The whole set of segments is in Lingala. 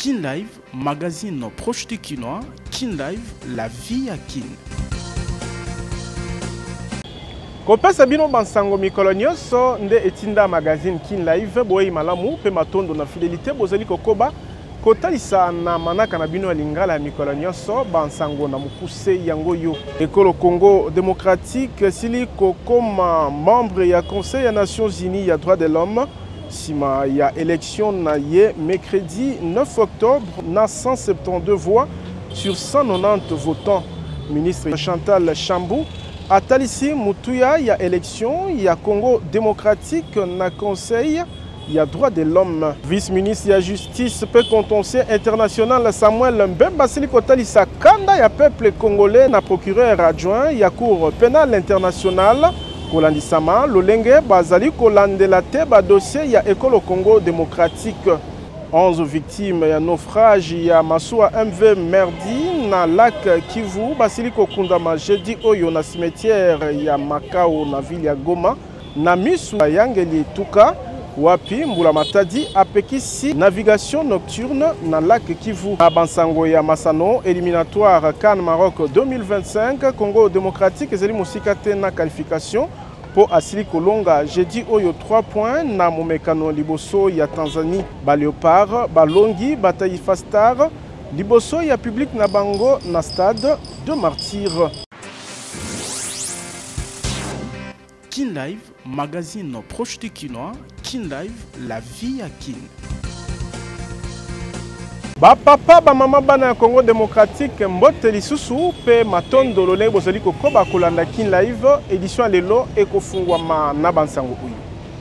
Kin Live, magazine proche du Kinois. Kin Live, la vie à Kin. Kopesa bino bansango mikolo nyonso nde etinda magazine Kin Live boyi malamu pe matondo na fidélité bozali kokoba kotalisa na manaka na bino ya lingala ya mikolo nyonso bansango na mukuse yango yo. Ekolo Congo démocratique sili kokoma membre ya Conseil des Nations Unies ya droits de l'homme sima ya élection na ye mercredi 9 octobre na 172 voix sur 190 votants. Ministre Chantal Chambou atalisi mutuya ya élection ya Congo démocratique na Conseil ya droits de l'homme. Vice-ministre ya justice pe contentieux international Samuel Mbemba sili kotalisa kanda ya peuple congolais na procureur adjoint ya cour pénale internationale kolandisama lolenge bazali kolandela te ba dossier ya Ekolo Congo démocratique. 11 victimes ya naufrage ya Masuwa MV Merdi na lac Kivu basili kokundama jeudi oyo na cimetière ya Makao na ville ya Goma na misu yangeli tuka wapi Mbula Matadi apekisi navigation nocturne na lac Kivu. Abansango ya Masano éliminatoire CAN Maroc 2025 Congo démocratique ezali musika te na qualification po asili kolonga jeudi oyo 3 points na momekano liboso ya Tanzanie. Ba Léopard balongi Taifa Star liboso ya public na bango na stade de Martyrs. Kin Live, magazine proche du Kinois. Kin Live, la vie à Kin. Ba papa ba mama bana ya Congo démocratique mbote lisusu pe matondo lolenge bozali kokoba kolanda Kin Live édition lelo ekofungwama na bansango uyu.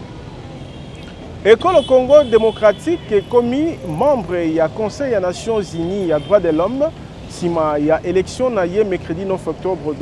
Ekolo Congo démocratique commis membre ya Conseil des Nations Unies ya droits de l'homme sima ya élection na ye mercredi 9 octobre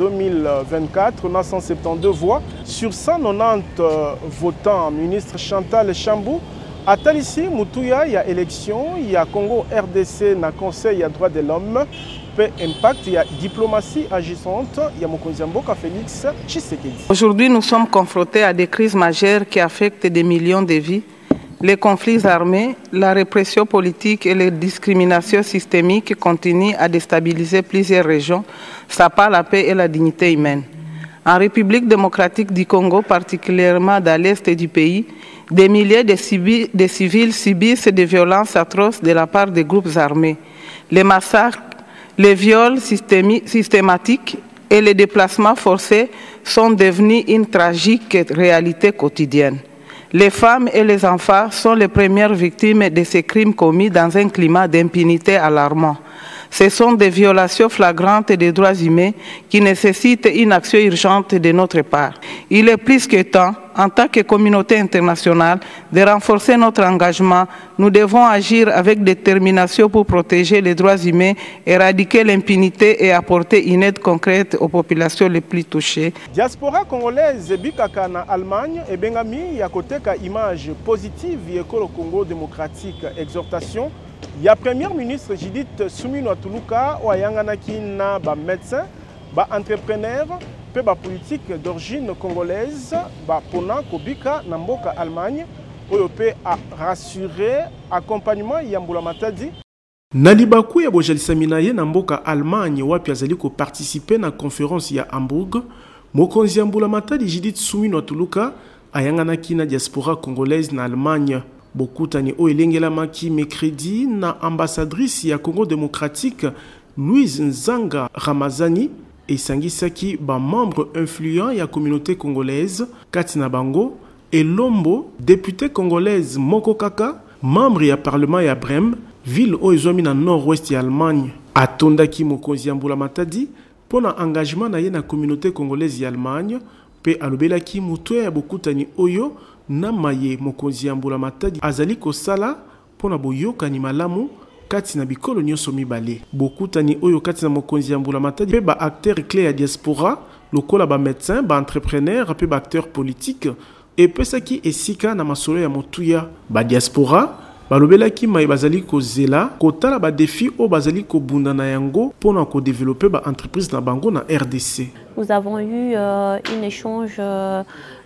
2024 na 172 voix sur 190 votants. Ministre Chantal Chambou atalisi mutuya ya élection ya Congo RDC na Conseil ya droits de l'homme pe impact ya diplomatie agissante ya mokonzi mboka Félix Tshisekedi. Aujourd'hui, nous sommes confrontés à des crises majeures qui affectent des millions de vies. Les conflits armés, la répression politique et les discriminations systémiques continuent à déstabiliser plusieurs régions, sapant la paix et la dignité humaine. En République démocratique du Congo, particulièrement dans l'est du pays, des milliers de civils subissent des violences atroces de la part des groupes armés. Les massacres, les viols systématiques et les déplacements forcés sont devenus une tragique réalité quotidienne. Les femmes et les enfants sont les premières victimes de ces crimes commis dans un climat d'impunité alarmant. Ce sont des violations flagrantes des droits humains qui nécessitent une action urgente de notre part. Il est plus que temps, en tant que communauté internationale, de renforcer notre engagement. Nous devons agir avec détermination pour protéger les droits humains, éradiquer l'impunité et apporter une aide concrète aux populations les plus touchées. Diaspora congolaise bikaka na Allemagne et bengami ya koteka image positive Ekolo Congo démocratique exhortation. Il y a Premier ministre Judith Suminwa Tuluka oyanganaki na ba médecin, ba entrepreneur, pe ba politique d'origine congolaise, ba pona kobika na mboka Allemagne, oyo pe a rassurer accompagnement ya Mbula Matadi. Nalibaku ya bojalisamina ye na mboka Allemagne wapi azali ko participer na conférence ya Hamburg, mokonzi ya Mbula Matadi Judith Suminwa Tuluka ayanganaki na diaspora congolaise na Allemagne. Bokutani o elengelamaki mercredi na ambassadrice ya Congo démocratique Louise Nzanga Ramazani esangisaki ba membre influent ya communauté congolaise Katina Bango et Lombo député congolaise Moko Kaka membre ya parlement ya Brême ville o ezwami na nord-ouest ya Allemagne atondaki mokonzi ya Mbula Matadi pona engagement na ye na communauté congolaise ya Allemagne pe alobelaki muto ya bokutani oyo na maye mokonzi ya Mbula Matadi azali kosala pona boyokani malamu kati na bikolo nyonso mibale. Bokutani oyo kati na mokonzi ya Mbula Matadi pe ba acteur clé ya diaspora lokola ba médecin, ba entrepreneur pe ba acteur politique epesaki esika na masolo ya motuya ba diaspora balobelaki maye bazali kozela kotala ba défi o bazali kobunda na yango pona ko développer ba entreprise na bango na RDC. Nous avons eu un échange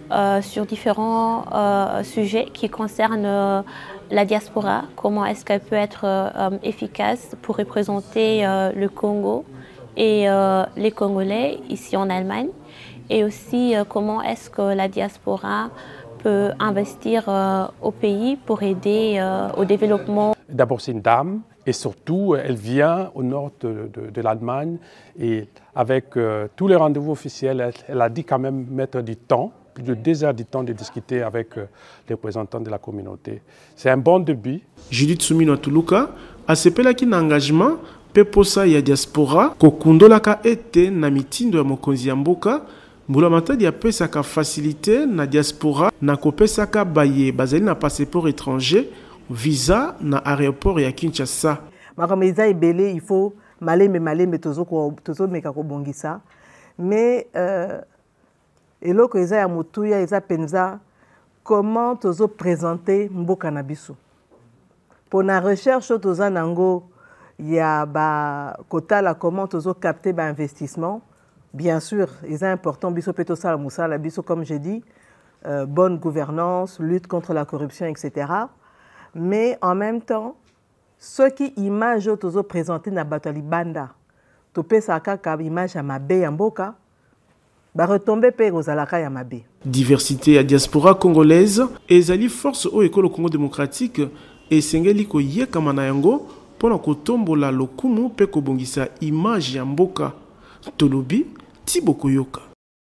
sur différents sujets qui concernent la diaspora, comment est-ce qu'elle peut être efficace pour représenter le Congo et les Congolais ici en Allemagne, et aussi comment est-ce que la diaspora peut investir au pays pour aider au développement. D'abord, c'est une dame et surtout, elle vient au nord de l'Allemagne et avec tous les rendez-vous officiels, elle a dit quand même mettre du temps, plus de 2 heures du temps de discuter avec les représentants de la communauté. C'est un bon début. Judith Soumino Tuluka asepelaki na engagement pe posa ya diaspora kokundolaka ete na mitindo ya mokonzi ya mboka Mbula Matadi apesaka facilité na diaspora na kopesaka baye bazali na passeport étranger visa na aéroport ya Kinshasa. Makameza ebele il faut maleme tozo meka ko bongisa mais eloko eza ya motuya eza penza comment tozo présenter mboka na biso. Pour la recherche toza nango ya ba kotala comment tozo capter ba investissement. Bien sûr, il est important, biso peto sala musala biso comme j'ai dit, bonne gouvernance, lutte contre la corruption, etc. Mais en même temps, ceux qui image tozo présenté na batali banda, to pesa kaka image ya mabe ya mboka, ba retomber pe ozalaka ya mabe. Diversité ya diaspora congolaise ezali force o ekolo Congo démocratique et sengeli ko yekama na yango pona kotombola lokumu pe kobongisa image ya mboka. Tolobi Tiboko Yoka.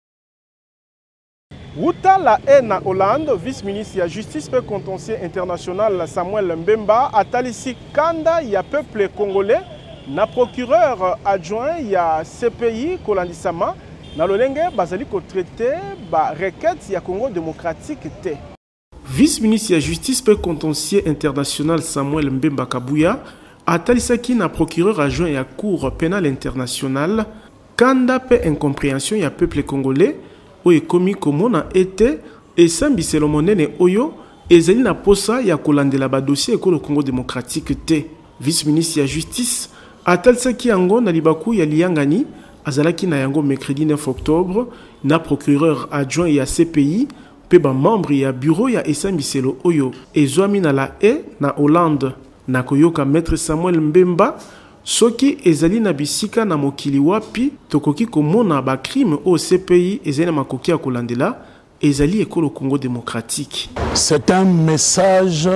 Wuta la na Hollande, vice-ministre de la Justice et contentieux international Samuel Mbemba a talisi kanda ya peuple congolais na procureur adjoint ya CPI Kolandisama na lolenge bazali ko traité ba requête ya Congo démocratique te. Vice-ministre de la Justice et contentieux international Samuel Mbemba Kabuya a talisaki na procureur adjoint ya Cour pénale internationale kanda pe incompréhension ya peuple congolais o ekomi komona ete esambiselo monene oyo ezali na posa ya kolandela ba dossier ekolo Congo démocratique te. Vice-ministre ya Justice atalisaki yango na libaku ya Liangani azalaki na yango mercredi 9 octobre na procureur adjoint ya CPI pe ba membre ya bureau ya esambiselo oyo ezwami na la na Hollande na koyoka maître Samuel Mbemba soki ezali na bisika na mokili wapi tokoki komona ba crime au CPI ezali na makoki ya kolandela ezali ekolo Congo démocratique. C'est un message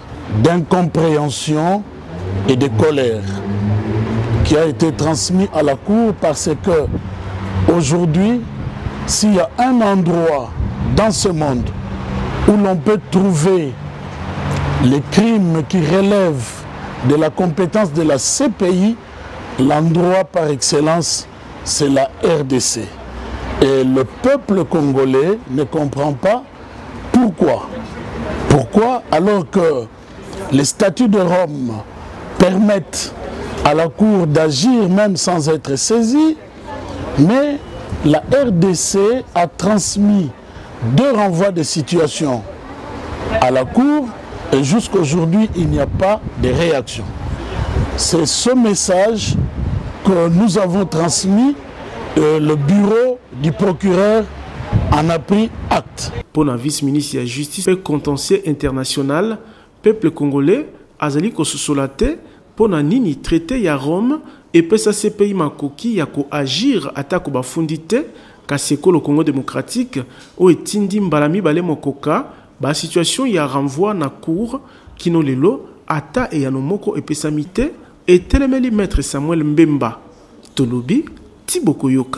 d'incompréhension et de colère qui a été transmis à la Cour parce que aujourd'hui, s'il y a un endroit dans ce monde où l'on peut trouver les crimes qui relèvent de la compétence de la CPI, l'endroit par excellence, c'est la RDC. Et le peuple congolais ne comprend pas pourquoi. Pourquoi, alors que les statuts de Rome permettent à la Cour d'agir même sans être saisie, mais la RDC a transmis 2 renvois de situation à la Cour. Et jusqu'aujourd'hui, il n'y a pas de réaction. C'est ce message que nous avons transmis. Le bureau du procureur en a pris acte. Pour la vice-ministre de la Justice et contentieux international, peuple congolais azali ko sosolate pour na nini traité ya Rome et pesa CPI makoki ya ko agir atako bafundite kaseko le Congo démocratique o etindi mbalami bale mokoka. Ba situation ya renvoi na cour kino lelo ata e yanomoko epesamite et telemeli maître Samuel Mbemba. Tolobi Tiboko Yoka.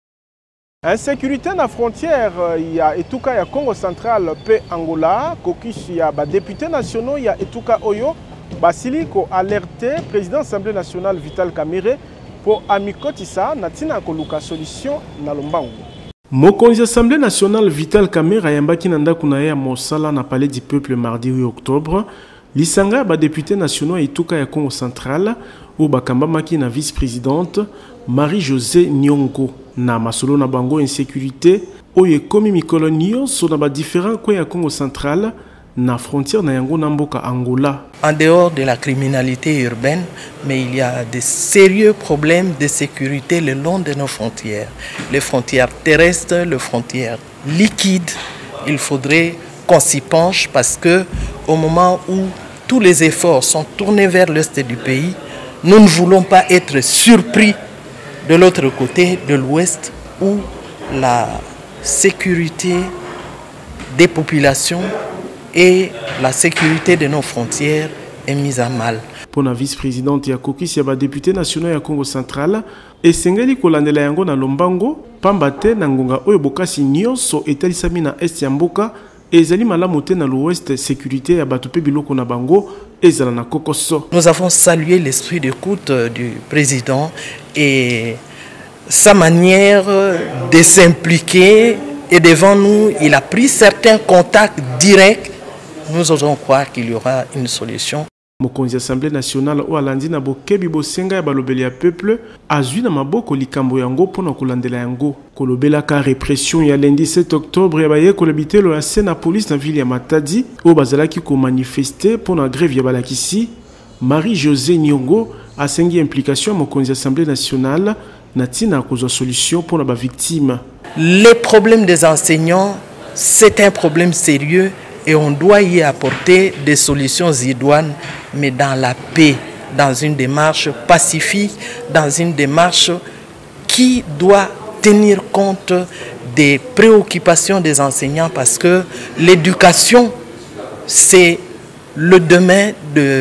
Insécurité na frontière ya etuka ya Congo central pe Angola kokishi ya ba députés nationaux ya etuka oyo basili ko alerté président Assemblée nationale Vital Kamerhe pour amikotisa na tina koluka solution na lombango. Mokonzi Assemblée nationale Vital Kamerhe ayambaki na ndako na ye ya mosala na palais du peuple mardi 8 octobre. Lisanga ba député nationaux etuka ya Congo central ou bakambamaki na vice-présidente Marie-Josée Nyongo na masolo na bango insécurité oyo ekomi mikolo nyonso na ba différents coins ya Congo central na frontière na yango na mboka Angola. En dehors de la criminalité urbaine, mais il y a de sérieux problèmes de sécurité le long de nos frontières. Les frontières terrestres, les frontières liquides il faudrait qu'on s'y penche parce que au moment où tous les efforts sont tournés vers l'est du pays, nous ne voulons pas être surpris de l'autre côté, de l'ouest, où la sécurité des populations et la sécurité de nos frontières est mise à mal. Pour la vice-présidente ya kokisi ya député national ya Congo central, esengeli kolandela yango na lombango, pambate na ngonga oyo bokasi nyonso etalisami na est ya mboka, ezali malamu te na l'ouest sécurité ya bato pe biloko na bango ezala na kokoso. Nous avons salué l'esprit d'écoute du président et sa manière de s'impliquer, et devant nous, il a pris certains contacts directs. Nous osons croire qu'il y aura une solution. Mokonzi Assemblée nationale o alandi na bokebi bosenga ya balobeli ya peuple azwi na maboko likambo yango pona kolandela yango kolobela ka répression ya lundi 7 octobre ya baye kolabitelo ya sena police na ville ya Matadi o bazalaki ko manifester pona grève ya balakisi. Marie-Josée Nyongo asengi implication ya mokonzi Assemblée nationale na tina kozwa solution pona ba victime. Les problèmes des enseignants, c'est un problème sérieux. Et on doit y apporter des solutions idoines, mais dans la paix, dans une démarche pacifique, dans une démarche qui doit tenir compte des préoccupations des enseignants, parce que l'éducation, c'est le demain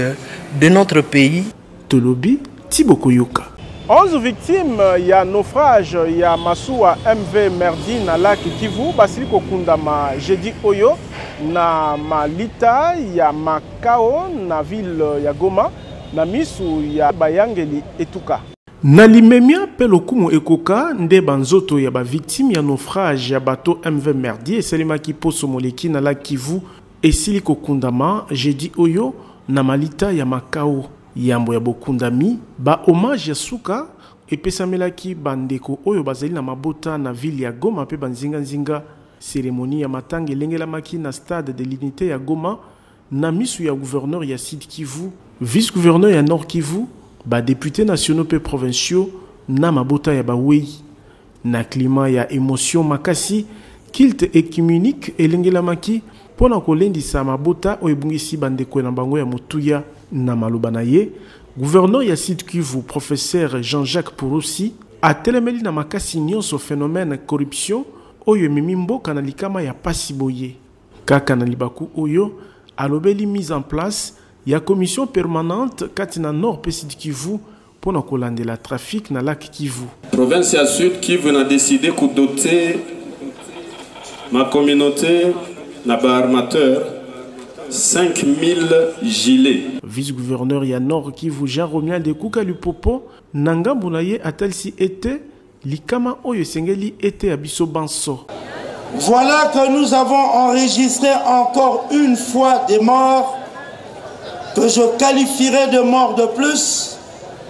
de notre pays. Tolobi, Tiboko Yoka. 11 victimes, il y a naufrage, il y a Massoua MV Merdi na lac Kivu, Basiliko Kundama, jeudi Oyo, na Malita, il y a Makao, na ville ya Goma, na Misu, il y a Bayangeli Etuka. Na limemia pelokumu ekoka nde banzoto ya ba victime ya naufrage ya bateau MV Merdi esalema ki poso moleki na lac Kivu esiliko kundama jeudi Oyo na Malita ya Makao. Yambo ya bokundami ba hommage ya suka epesamelaki bandeko oyo bazali na mabota na ville ya Goma pe banzinga nzinga. Cérémonie ya matanga elengelamaki na stade de l'unité ya Goma na misu ya gouverneur ya Sud Kivu, vice-gouverneur ya Nord Kivu, ba députés nationaux pe provinciaux na mabota ya bawei. Na climat ya émotion makasi, kilte écuménique elengelamaki pona kolendisa mabota oyo ebungisi bandeko na bango ya motuya. Na maloba na ye, gouverneur ya Sud Kivu, professeur Jean-Jacques Pouroussi, a telemeli na makasi nyonso phénomène corruption oyo ememi mboka na likama ya pasi boye. Kaka na libaku oyo, alobeli mise en place ya commission permanente kati na Nord pe Sud Kivu pona kolandela trafic na lac Kivu. Province ya Sud Kivu na décidé de doter ma communauté na ba armateur 5000 gilets. Vice-gouverneur ya Nord Kivu Jean Romial de Kuka Lupopo nangambu na ye atalisi ete likama oyo sengeli ete abiso banso. Voilà que nous avons enregistré encore une fois des morts que je qualifierais de morts de plus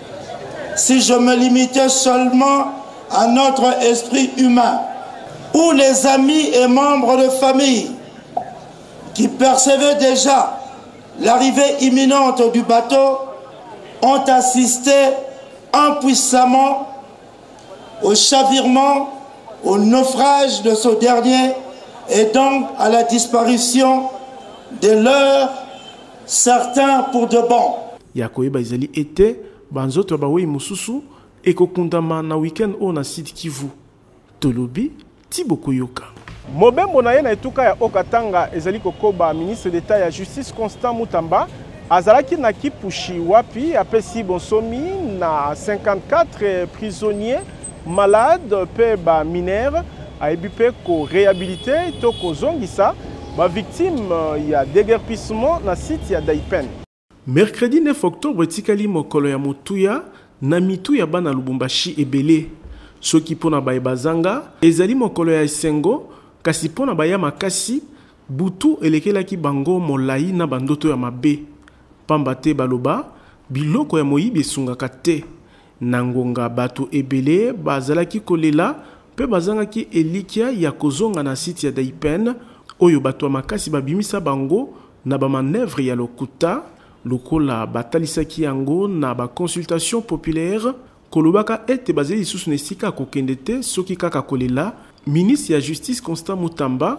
si je me limitais seulement à notre esprit humain, où les amis et membres de famille qui percevaient déjà l'arrivée imminente du bateau ont assisté impuissamment au chavirement, au naufrage de ce dernier et donc à la disparition de leurs, certains pour de bon. Yakoyeba izali ete banzoto bawei mususu ekokundama na weekend o na Sud Kivu. Tolobi Tiboko Yoka. Mobembo na ye na etuka ya Okatanga ezali kokoba ministre d'État ya justice Constant Mutamba azalaki na kipushi wapi apesi bonsomi na 54 prisonniers malades pe ba mineurs ayebi pe ko réhabiliter to ko zongisa ba victime ya déguerpissement na site ya Daipen. Mercredi 9 octobre tikali mokolo ya motuya na mitu ya bana Lubumbashi ebele soki pona baebazanga ezali mokolo ya esengo kasi pona baya makasi butu elekelaki bango molai na bandoto ya mabe pamba te baloba biloko ya moyibi esungaka te na ngonga bato ebele bazalaki kolela pe bazangaki elikia ya kozonga na site ya Daipen oyo bato ya makasi babimisa bango na bamanevre ya lokuta lokola batalisaki yango na baconsultation populaire kolobaka ete bazeli lisusu na esika kokende te soki kaka kolela. Ministre ya justice Constant Mutamba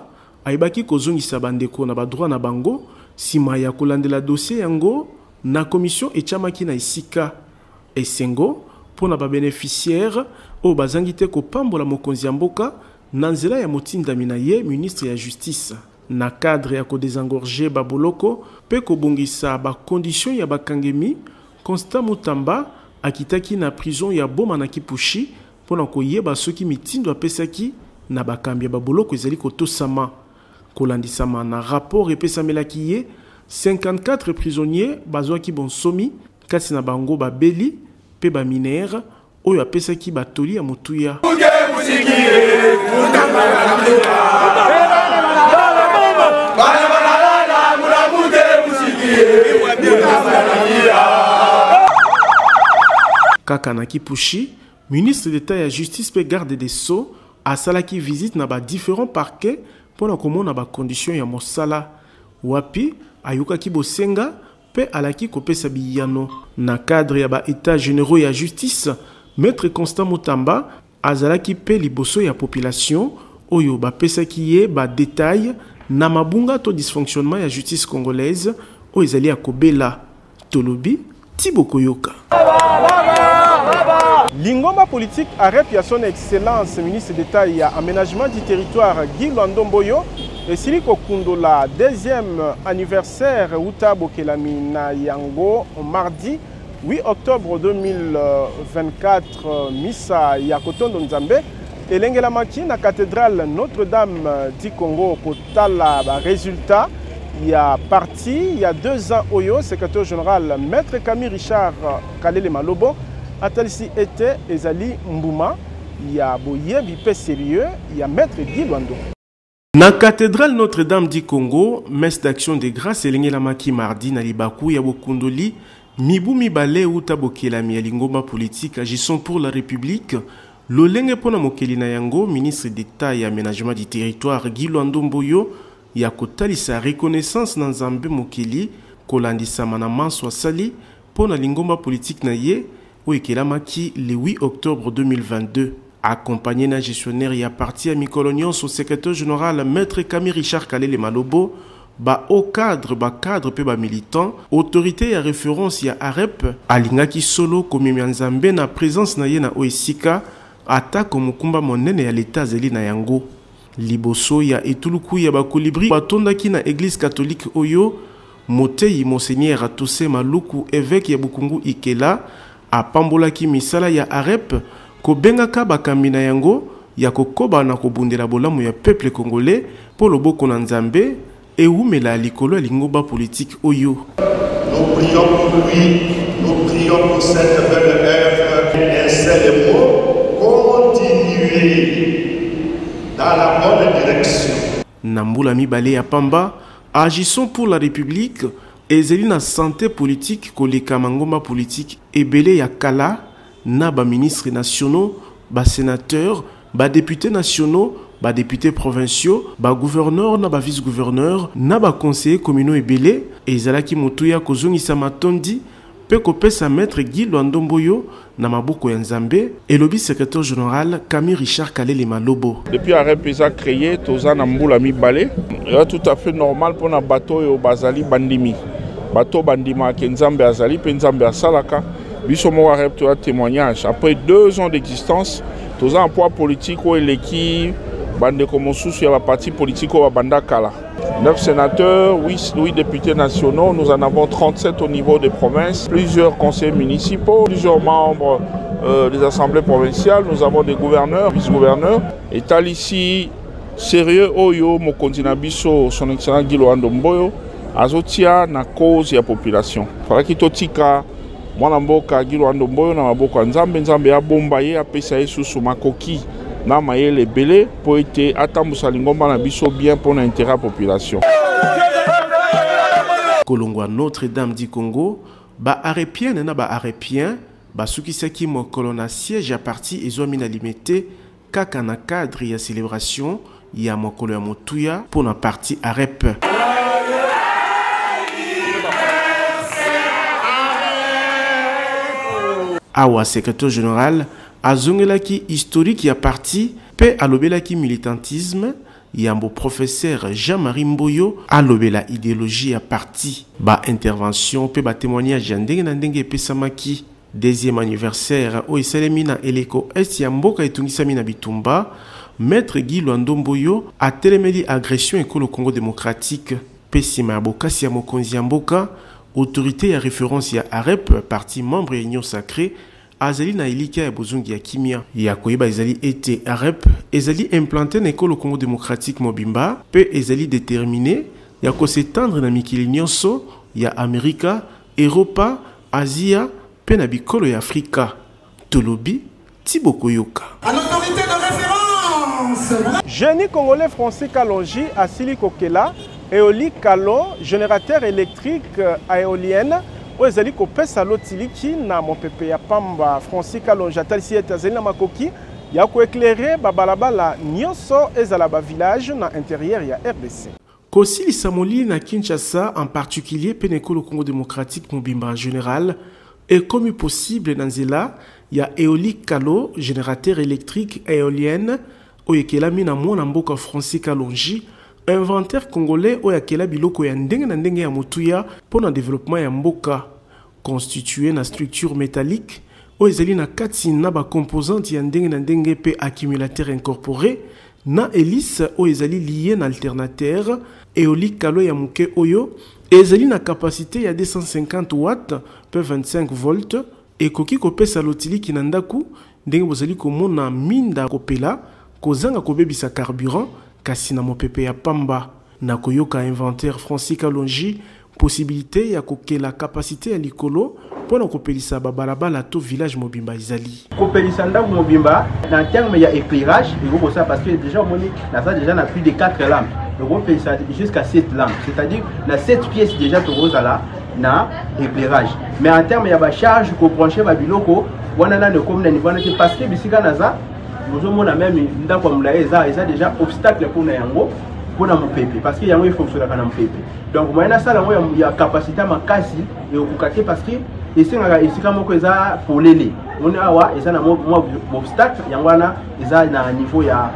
ayebaki kozongisa bandeko na badroit na bango nsima ya kolandela dossier yango na commission etiamaki na esika esengo mpo na babénéficiaire oyo bazangi te kopambola mokonzi ya mboka na nzela ya motindami na ye ministre ya justice na cadre ya kodésengorge baboloko mpe kobongisa bakondition ya bakangemi. Constant Mutamba akitaki na prison ya Boma na Kipushi mpo na koyeba soki mitindo apesaki na bakambi ya baboloko ezali kotosama. Kolandisama na rapport epesamelaki ye 54 prisonniers bazwaki bonsomi kasi na bango babeli mpe baminere oyo apesaki batoli ya motuya. Kaka na Kipushi, ministre d'État ya justice pe garde des Sceaux asalaki visite na ba différents parquets pour na komona ba conditions ya mosala. Wapi ayukaki bosenga pe alaki kopesa biyano na cadre ya ba états généraux ya justice. Maître Constant Mutamba azalaki pe liboso ya population oyo bapesaki ye ba détail na mabunga to dysfonctionnement ya justice congolaise oyo ezali ya kobela. Tolobi Tibokoyoka. Lingomba politique arrête ya son excellence ministre d'État ya aménagement du territoire Guy Lwando Mboyo et sili kokundola deuxième anniversaire uta bokelami na yango mardi 8 octobre 2024 misa ya Kotondo Nzambe elengelamaki na cathédrale Notre-Dame du Congo kotala ba résultat. Il y a parti, il y a 2 ans, Oyo, secrétaire général, Maître Camille Richard Kalele Malobo, Atalisi était Ezali Mbouma, il y a Boye Bipé Sérieux, il y a Maître Guy Lwando. Na cathédrale Notre-Dame du Congo, messe d'action de grâce elengelamaki mardi na libaku ya bokundoli, mibu mibale uta bokelami ya lingomba politique agissant pour la République, lolenge pona mokeli na yango, ministre d'État et aménagement du territoire Guy Lwando Mboyo, ya kotalisa reconnaissance na Nzambe mokili kolandisama na manso asali pona lingomba politique na ye oyekelamaki le 8 octobre 2022 accompagné na gestionnaire ya parti ya mikolo nyonso secrétaire général Maître Camille Richard Kalele Malobo ba au cadre pe ba militant autorité ya référence ya AREP alingaki solo komemi Nzambe na présence na ye na oesika ata komukumba monene ya l'état zeli na yango. Liboso ya etuluku ya bakolibri batondaki na église catholique oyo motei monseigneur Atose Maluku évêque ya Bukungu Ikela apambolaki misala ya AREP kobengaka bakambi na yango ya kokoba na kobundela bolamu ya peuple congolais po loboko na Nzambe eumela likolo ya lingomba politique oyo. Nous prions pour lui, nous prions pour cette belle œuvre et ces mots continuer dans la bonne direction. Nambula mibale ya pamba, agissons pour la République, ezeli na santé politique koleka mangomba politique ebele ya kala na ba ministres nationaux, ba sénateurs, ba députés nationaux, ba députés provinciaux, ba gouverneurs na ba vice-gouverneurs, na ba conseillers communaux ebele ezalaki motuya kozongisa matondi pe kopesa Maître Guy Lwando Mboyo na maboko ya Nzambe et lobby secrétaire général Camille Richard Kalele Malobo. Depuis AREP a créé toza na mbula mibale, c'est tout à fait normal pour na bateau yo bazali bandimi. Bateau bandima ke Nzambe azali pe Nzambe asalaka. Biso mo AREP to témoignage après 2 ans d'existence, toza un poids politique ou eleki bande comme sous ya parti politique ou banda kala. 9 sénateurs, 8 députés nationaux, nous en avons 37 au niveau des provinces, plusieurs conseillers municipaux, plusieurs membres des assemblées provinciales, nous avons des gouverneurs, vice-gouverneurs. Et tal ici, sérieux, Oyo, Mokonzi Nabiso, son excellent Guy Lwando Mboyo, azotia na cause ya population. Fala kitotika, mwana mboka Guy Lwando Mboyo na maboko Nzambe, Nzambe ya bomba ye apesa yesu su makoki. Na mayele belé pour être atambusa lingomba na biso bien pour l'intérêt de la population. Kolongwa Notre-Dame du Congo, ba arépien na ba arépien, ba sukisaki mokolo na siège à parti ezwami na limité kaka na cadre ya célébration ya mokolo ya motuya pour na parti AREP. Awa secrétaire général azongelaki historique ya parti pe alobelaki militantisme yambo professeur Jean-Marie Mboyo alobela idéologie ya parti ba intervention pe ba témoignage ya ndenge na ndenge epesamaki. Deuxième anniversaire o esalemi na eleko est ya mboka etungisami na bitumba. Maître Guy Luando Mboyo a telemeli agression ekolo Congo démocratique. Pesima ya bokasi ya mokonzi ya mboka, autorité ya référence ya AREP, parti membre ya Union Sacrée, azali na ilika ya bozungi ya kimia. Ya koyeba ezali ete AREP ezali implanté na ekolo Congo démocratique mobimba, pe ezali déterminé ya ko s'étendre na mikili nyonso ya Amerika, Europa, Asia, pe na bikolo ya Afrika. Tolobi, Tiboko Yoka. En autorité de référence. Génie congolais Francis Kalonji à Silikokela, Eoli Kalo, générateur électrique à éolienne, où ezali kopesa lotiliki na mopepe ya pamba Francis Kalonji atalisi etazeli na makoki ya ko éclairer babalabala nyonso ezala ba village na intérieur ya RDC. Kosili Samoli na Kinshasa, en particulier Penekolo Congo démocratique Mobimba en général, est comme possible dans Zela, il y a Eoli Kalo, générateur électrique éolienne, oyekela mina mwana mboka Francis Kalonji, inventaire congolais oyakela biloko ya ndenge na ndenge ya motuya pour le développement ya mboka, constitué na structure métallique, oyezali na kati na ba composante ya ndenge na ndenge pe accumulateur incorporé, na hélice oyezali lié na alternateur, Eoli Kalo ya muke oyo, ezali na capacité ya 250 watts pe 25 volts, et koki kopesa lotiliki na ndaku, ndenge bozali komona minda kopela, kozanga kobebisa carburant, kasi na mopepe ya pamba. Na koyoka inventaire Francis Kalonji, possibilité ya kokela capacité ya likolo, pour na kopelisa babalabala to village mobimba izali. Kopelisa ndaku mobimba, en termes ya éclairage, il faut ça parce que déjà on a plus de 4 lampes. Donc on fait ça jusqu'à 7 lampes, c'est-à-dire la 7 pièces déjà to rozala na éclairage. Mais en termes ya ba charge ko brancher ba biloko, wana na ne comme na niveau na parce que bisika naza nous avons même ndako mulaye eza déjà obstacle pour na yango pour na mopepe parce que yango il fonctionne na mopepe. Donc moyena ça yango ya capacité makasi et okukate parce que esengaka esika moko eza polele. On awa eza na obstacle yango wana eza na niveau ya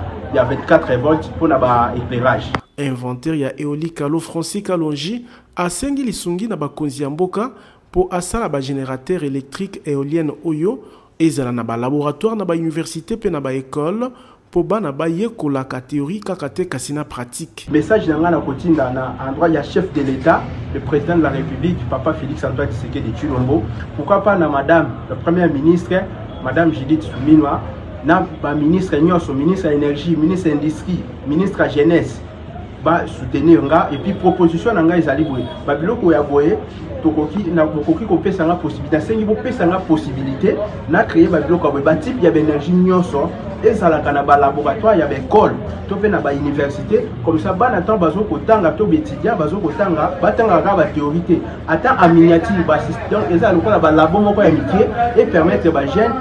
24 volts pour na ba éclairage. Inventaire ya Eoli Kalo Francis Kalonji asengi lisungi na bakonzi ya mboka pour asala ba générateur électrique éolienne oyo ezala na ba laboratoire na ba université pe na ba école pour bana ba yekola ka théorie kaka te kasina pratique. Message na ngana kotinda na endroit ya chef de l'état, le président de la République, papa Félix Antoine Tshisekedi Tshilombo, pourquoi pas na madame la première ministre, madame Judith Suminwa, na ba ministre nyonso, ministre de l'énergie, ministre de l'industrie, ministre de la jeunesse, ba soutenir nga et puis proposition nga ezali boye. Ba biloko ya boye tokoki na bokoki ko pesa nga possibilité, sengi bo pesa nga possibilité na créer ba biloko boye ba type ya énergie nyonso ezalaka na ba laboratoire ya ba école to pe na ba université comme ça bana temps bazo kotanga to étudiant bazo kotanga batanga ka ba théorie ata en miniature ba système ezala lokola ba labo moko ya métier et permettre ba jeune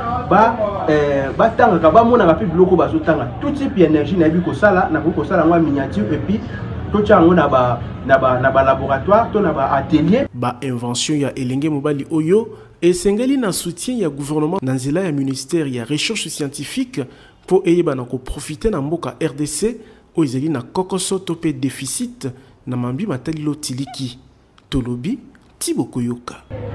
ba tanga ka ba mona ka pe biloko bazo tanga tout type d'énergie na bi ko sala na ko sala ngwa miniature et puis to chango na ba laboratoire to na ba atelier ba invention ya elenge mobali oyo esengeli na soutien ya gouvernement na nzela ya ministère ya recherche scientifique pour eyeba na ko profiter na mboka RDC o ezeli na kokoso to pe déficit na mambi matali lotiliki tolobi Tiboko Yoka.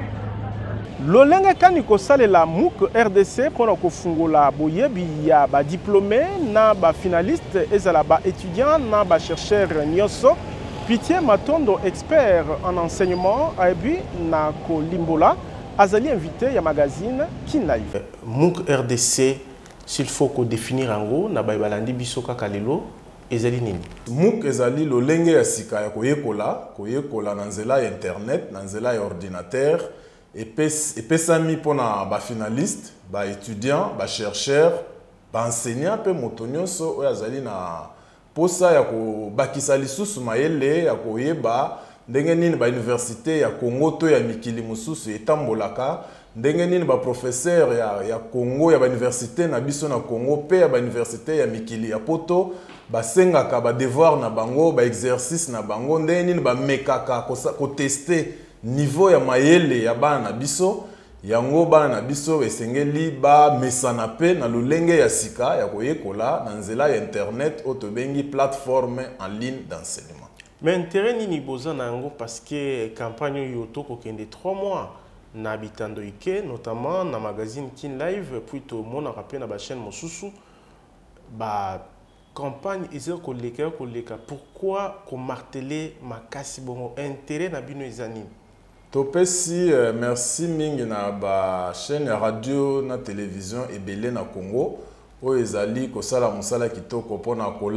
Lolenge kani kosalela MOOC RDC pour na kofungola boyebi ya ba diplômé na ba finaliste ezala ba étudiant na ba chercheur nyonso. Pitié Matondo, expert en enseignement ayebi na kolimbola azali invité ya magazine Kin Live. MOOC RDC s'il faut ko définir ango na ba balandi biso kaka lelo ezali nini? MOOC ezali lolenge ya sika ya koyekola na nzela ya internet na nzela ya ordinateur epesami mpona bafinaliste baétudiant bachercheur baenseignant mpe moto nyonso oyo azali na posa ya kobakisa lisusu mayele ya koyeba ndenge nini bauniversité ya Congo to ya mikili mosusu etambolaka ndenge nini baprofesseur ya Congo ya bauniversité na biso na Congo pe ya bauniversité ya mikili ya poto basengaka badevoir na bango baexercice na bango ndenge nini bamekaka koteste niveau ya mayele ya bana na biso yango bana na biso esengeli ba mesana pe na lolenge ya sika ya koyekola na nzela ya internet oto bengi plateforme en ligne d'enseignement. Mais intérêt nini boza na yango parce que campagne yoto kokende 3 mois na bitando ike notamment na magazine Kin Live puis to mona rappel na ba chaîne mosusu ba campagne ezero koleka pourquoi ko marteler makasi bongo intérêt na bino ezani. Topesi merci mingi na ba chaîne radio na télévision ebele na Congo o ezali ko sala musala kitoko pona ko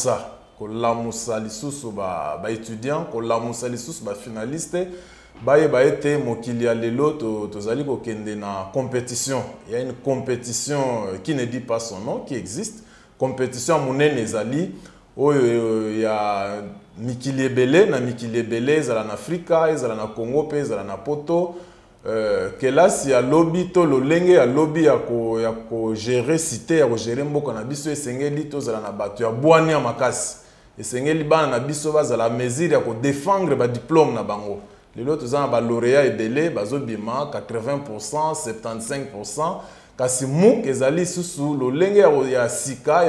lamusa lisusu ba étudiant ko lamusa lisusu ba finaliste ba ete mokili ya lelo tozali ko kende na compétition. Il y a une compétition qui ne dit pas son nom qui existe. Compétition monene ezali oyo ya mikili ebele na mikili ebele ezala na Afrika ezala na Congo pe ezala na poto kelasi ya lobby to lolenge ya lobby ya ko gérer cité ya ko gérer mboka na biso esengeli tozala na bato ya bwani ya makasi esengeli bana na biso bazala mesure ya ko défendre ba diplôme na bango lelo tozana ba lauréat ebele bazobima 80% 75% kasi muk ezali susu lolenge ya sika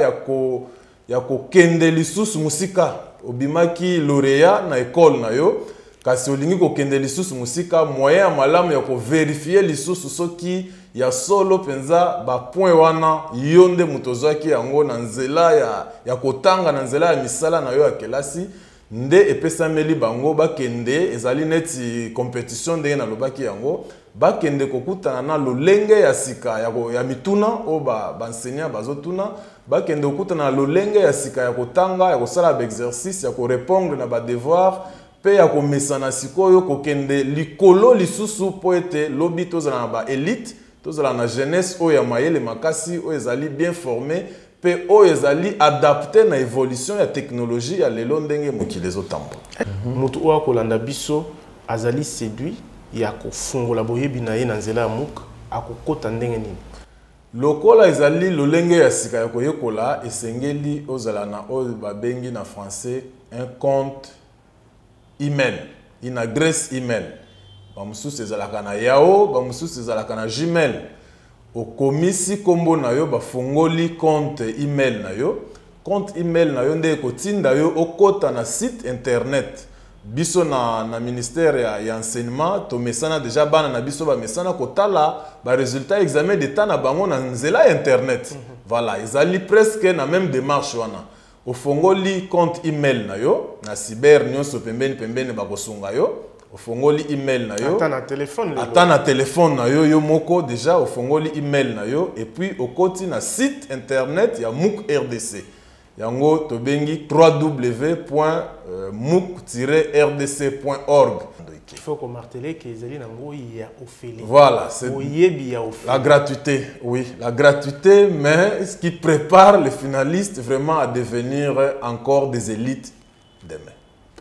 ya ko kende lisusu musika obimaki lauréat na école na yo kasi olingi ko kende lisusu musika moyen ya malamu ya ko vérifier lisusu soki ya solo penza ba point wana yonde mutozaki yango na nzela ya kotanga na nzela ya misala na yo ya kelasi nde epesameli bango bakende ezali neti compétition ndenge na lobaki yango bakende kokutana na lolenge ya sika ya mituna o ba enseignant bazotuna bakende kokutana na lolenge ya sika ya kotanga ya kosala ba exercice ya ko répondre na ba devoir pe ya komesana sikoyo kokende likolo lisusu po ete lobi tozala na ba élite tozala na jeunesse o ya mayele makasi o ezali bien formé pe o ezali adapté na évolution ya technologie ya lelo ndenge mokili ezotambola. Mutu oyo akolanda biso azali séduit ya kofungola boyebi na ye na nzela ya muka akokota ndenge nini lokola ezali lolenge ya sika ya koyekola esengeli ozala na oyo babengi na français un compte email, une adresse email. Bamususu ezalaka na Yahoo, bamususu ezalaka na Gmail. Okomisi kombo na yo bafungoli compte email na yo. Compte email na yo nde kotinda yo okota na site internet. Biso na ministère ya enseignement to mesana déjà bana na biso ba mesana kotala ba résultat examen d'état na bango na nzela internet. Voilà, ezali presque na même démarche wana. Ofongoli compte email na yo na cyber nyonso pembeni bakosunga yo. Ofongoli email na yo. Ata na téléphone na yo yo moko déjà ofongoli email na yo et puis okoti na site internet ya MOOC RDC. Yango tobengi www.mooc-rdc.org. Il faut qu'on martele que ezali nango ya ofeli. Voilà, c'est la gratuité, oui, la gratuité, mais ce qui prépare les finalistes vraiment à devenir encore des élites demain.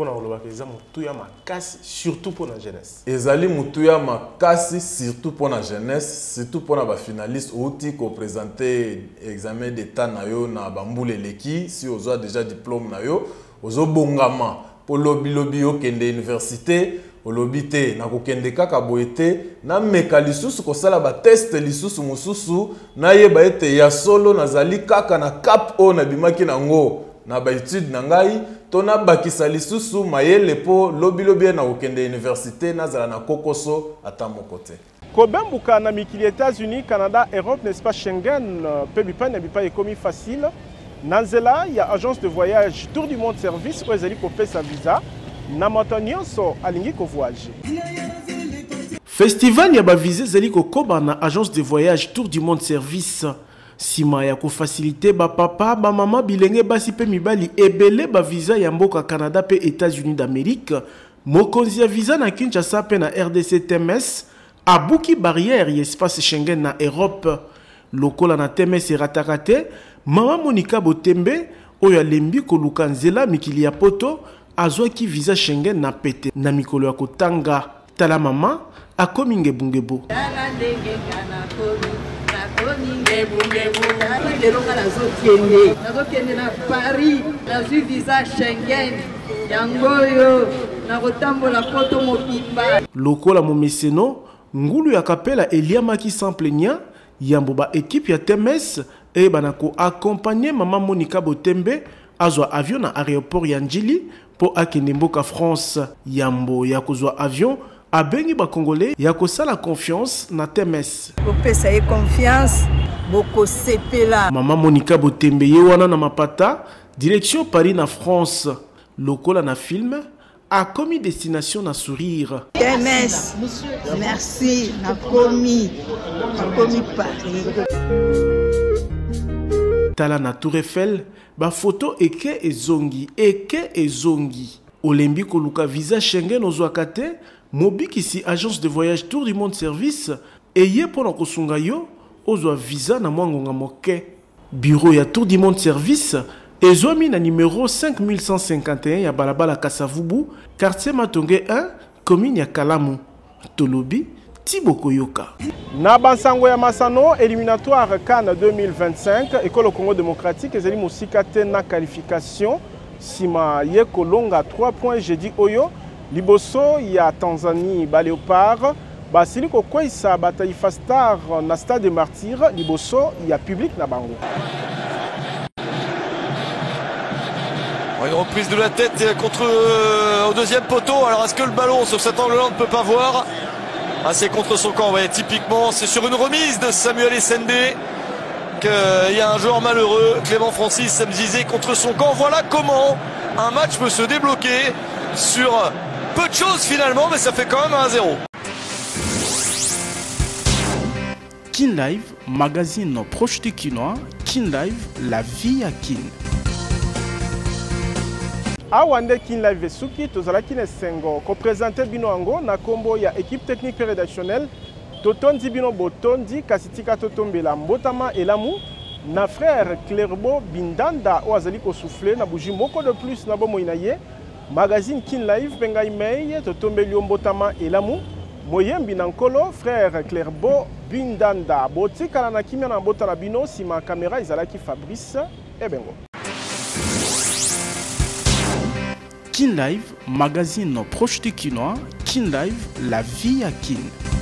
Surtout pour la jeunesse. Ezali mutuya makasi surtout pour la jeunesse, surtout pour les finalistes outi ko présenter examen d'état na yo na bambule leki si ozo déjà diplôme na yo, ozo bongama pour lobi yo kende université, olobi te na ko kende kaka boete na meka lisusu ko sala ba test lisusu mususu na yeba ete ya solo nazali kaka na cap o na bimaki nango na ba étude na ngai tona bakisa lisusu mayele po lobi na okende université nazala na kokoso ata mokote. Kobembuka na mikili États-Unis, Canada, Europe, n'est-ce pas Schengen, pebipa ekomi facile. Nanzela, il y a agence de voyage Tour du Monde Service où ezali ko pesa visa. Na motonyoso alingi ko voyager. Festival ya ba visa ezali ko koba na agence de voyage Tour du Monde Service. Sima ya ko faciliter ba papa ba mama bilenge basi pe mibali ebele ba visa ya mboka Canada pe États-Unis d'Amérique mokonzi ya visa na Kinshasa pe na RDC TMS abuki barrière ya espace Schengen na Europe lokola na TMS ratakate mama Monica Botembe oyo alembi koluka nzela mikili ya poto azwaki visa Schengen na pete na mikolo ya kotanga tala mama akomi ngebungebo. Na Paris, na visa Schengen, yangoyo, na kotambola poto mobimba. Lokola momeseno, ngulu ya kapela Eliamaki Samplenya yambo ba équipe ya TMS e banako accompagner Maman Monica Botembe azwa avion na aéroport ya Njili po akende mboka France. Yambo ya kozwa avion abengi ba Congolais ya kosala confiance na TMS. Kopesa ye confiance boko sepela. Maman Monica Botembe ye wana na mapata direction Paris na France. Lokola na film a commis destination na sourire. TMS, merci, na commis Paris. Tala na Tour Eiffel, ba photo eke ezongi. Olembi koluka visa Schengen ozwakate, mobikisi agence de voyage Tour du Monde Service, eye pona kosunga yo, ozwa visa na mwangonga moke. Bureau ya Tour du Monde Service, ezwami na numéro 5151 ya balabala Kasavubu, quartier Matonge 1, commune ya Kalamu. Tolobi, Tiboko Yoka. Na bansango ya Masano, éliminatoire CAN 2025, École Congo démocratique, ezali musikate na qualification, sima ye kolonga 3 points jeudi oyo, liboso ya Tanzanie ba Léopard, basili ko kwesa Bataifa Star na Stade des Martyrs, liboso ya public na bango. Une reprise de la tête contre au deuxième poteau. Alors est-ce que le ballon sur cet angle-là on ne peut pas voir? Ah, c'est contre son camp, ouais, typiquement. C'est sur une remise de Samuel Essende qu'il y a un joueur malheureux, Clément Francis Mzizé, contre son camp. Voilà comment un match peut se débloquer sur peu de choses finalement, mais ça fait quand même 1-0. Kin Live, magazine proche de Kinois. Kin Live, la vie à Kin. Awande Kin Live Suki, tozala Kin Sengo, ko présenter bino ango na kombo ya équipe technique rédactionnelle, totondi bino botondi, kasitika totombela mbotama elamu, na frère Clerbo Bindanda, oazali ko souffler, na bougie moko de plus na bomo inaye, magazine Kin Live, benga email, totombeli mbotama elamu, moyembi nankolo, frère Clerbo Bindanda, botika na kimia na mbotana bino, si ma caméra izalaki Fabrice, ebengo. Kin Live, magazine proche de Kinois. Kin Live, la vie à Kin.